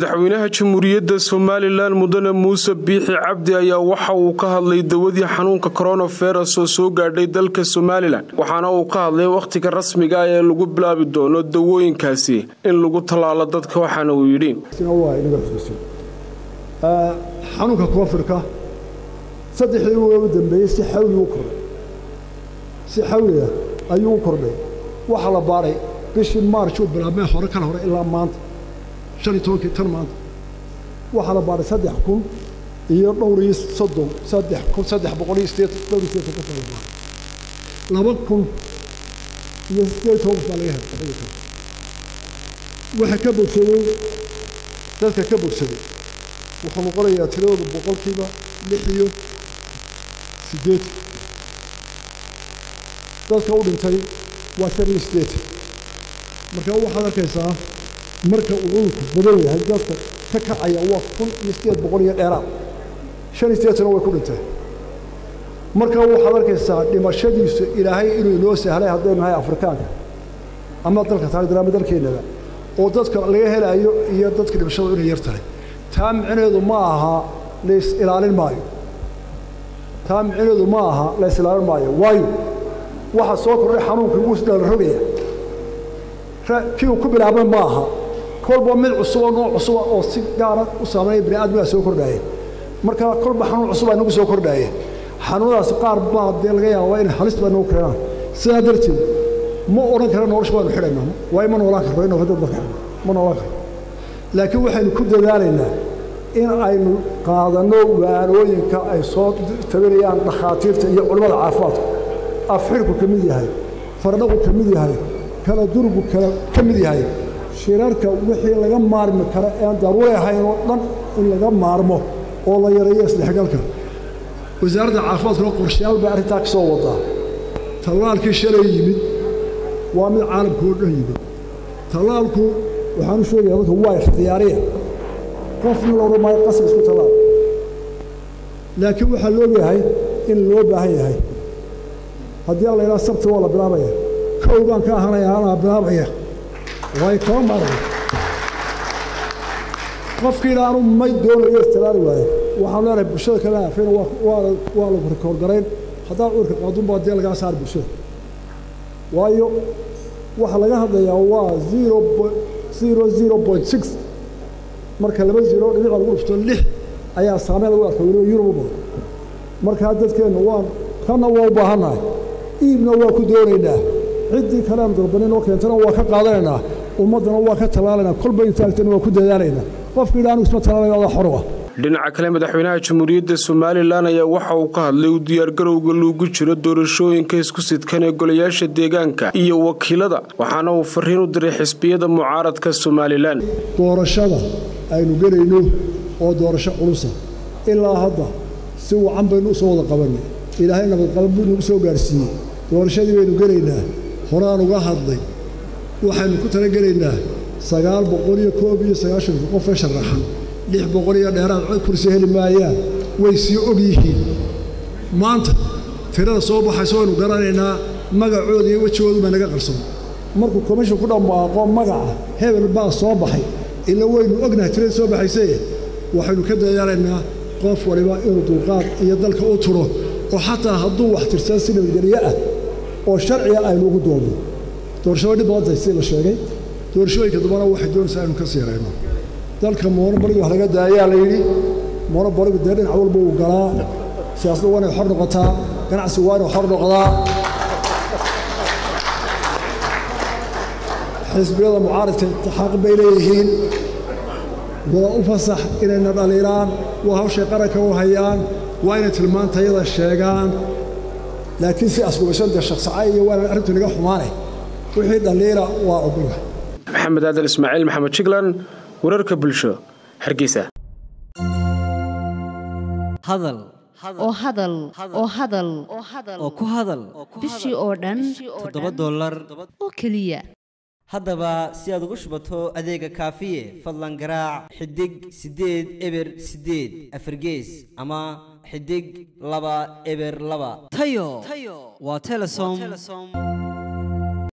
madaxweynaha jamhuuriyadda Soomaaliland mudane Muuse Biixi Cabdi ayaa waxa uu ka hadlay dawadii xanuunka coronavirus oo soo gaadhay dalka Soomaaliland waxaana uu ka hadlay waqtiga rasmiga ah ee lagu bilaabi doono dawooyinkaasi in lagu talaalo dadka waxaana uu yiri xanuunka koonfurka saddexdii ugu dambeeyay si xawli ayuu kordhay waxa la baaray bishii March oo bilaabmay hore ilaa maanta 15 tan maanta waxa la baaray 3,000 iyo dhowr iyo 3,300 2,000 iyo 8,000 baa laga helay waxa ka bogsaday dadka ka bogsaday wuxuu noqonayaa tiradooda boqolkiiba 6 dadka u dhintay waa 8 marka waxaad arkaysaa marka uu badan yahay dadka ka kacaya waa 1,800 iyo dheeraad 5 way ku dhintay marka waxaad arkaysaa dhimashadiisu ilaahay inuu inoo sahlay haddii nahay Afrikaanka ama dalka taageerada dalkeenada oo dadka laga helayo iyo dadka dhimashada inay yar tahay taa micneedu ma aha lees ilaalin maayo waayo waxa soo kordhay xanuunka ugu soo rogaya kii ku bilaabay ma aha kolba mid cusub oo cusub oo si gaar ah u saameeyay bini'aadmiga soo kordhay marka kolba xanuun cusub ay nagu soo kordhay xanuunadaas qaar baa laga yaabaa in halis baa noo keenaan sidaa darteed ma oran karo nolosha waan xidhaynaa way ma noolaan karo inuu hadda dadka ma noolaan karo laakiin waxaynu ku dadaalaynaa in aynu qaadano waarooyinka ay soo tabanayaan dhakhaatiirta iyo culimada caafimaadka afxirku ka mid yahay fardhagu ka mid yahay kala durgu ka mid yahay shirarka wixii laga maarmi karo ee daruuri ahayn oo dhan in laga maarmo oo la yareeyo isdhexgalka wasaaradda caafimaadka qorshayaal baa arrintaa ka soo wadaa tallaalkii shalay yimid waa mid caalamka oo dhan yimid tallaalku waxaan u sheegayaa dadka waa ikhtiyaariya qofna loo rumay qasab isku tallaal laakiin waxaa loo yahay in loo baahan yahay haddii la ilaa sabti waa la bilaabaya kowgan ka ahanaya anaa bilaabaya way koo maray qofkii aanu may doonayo istilaali waayo waxaan leenahay bulshada kale afeen waa lagu rikoor garayn haddaa cudurka qaadun baa dee lagaa saar bulshada waayo waxa laga hadlayaa waa 0.6 marka 2 dhibic lagu dhufto 6 ayaa saameyn lagu arkay Yurub marka dadkeena waan kana waa u baahanahay iibna waa ku doonaynaa ciddii kale aan dalbanin oo keentana waa ka qaadanaynaa ummadana waa ka talaalanaa kolba intaagtana waa ku dadaalaynaa qofkii aan isma talaalanaa xor ah dhinaca kale madaxweynaha jamhuuriyadda Soomaaliland ayaa waxa uu ka hadlay u diyaar garowga loogu jiro doorashooyinka isku sidkan ee golayaasha deegaanka iyo wakiilada waxaana uu fariin u diray xisbiyada mucaaradka Soomaaliland doorashada aynu galayno oo doorasho culus ilaa hadda si wacan baynu soo wada qabanay ilaahay nabad qalbigu soo gaarsiiyay doorashadii baynu galaynaa horaan uga hadlay waxaynu ku talagalaynaa 990 qof ee sharaxan 600 iyo dheeraad kursi heli maayaan way sii og yihiin maanta tirada soo baxayso aynu garanaynaa magacooda iyo wajigooda ma naga qarsoon markuu commission ku dhamaaqo magaca hebel baa soo baxay ila waynu ognahay tirada soo baxaysay waxaynu ka dadaalaynaa qof waliba inuu dulqaad iyo dalka u turo oo xataa hadduu wax tirsan si nabadgelyo ah oo sharciga aynu ugu doono doorashooyin badan si la sheegay doorashooyinka dambana waxay doonaysaa inuu ka siirayno dalka monopoliga wax laga daayaa la yiri monopoliga deerin awalba uu galaa siyaasadda waa inay xor noqotaa ganacsi waa inuu xor noqdaa xisbiyada mucaaradka xaq bay leeyihiin waa u fasax inayna dhaliiraan waa hawsha qaranka u hayaan waa inay tilmaantayada sheegaan laakiin si asbuushada shakhsiga iyo waa arrintu naga xumaanay wixii dhaliira waa ogolaa Maxamed Aadan Ismaaciil Maxamed Jiglan wararka bulsho Hargeysa hadal oo ku hadal bishii oo dhan $7 oo kaliya haddaba si aad ugu shubato adeega kaafiye fadlan garaac xidig 8 eber 8 afargees ama xidig 2 eber 2 tayo waa Telesom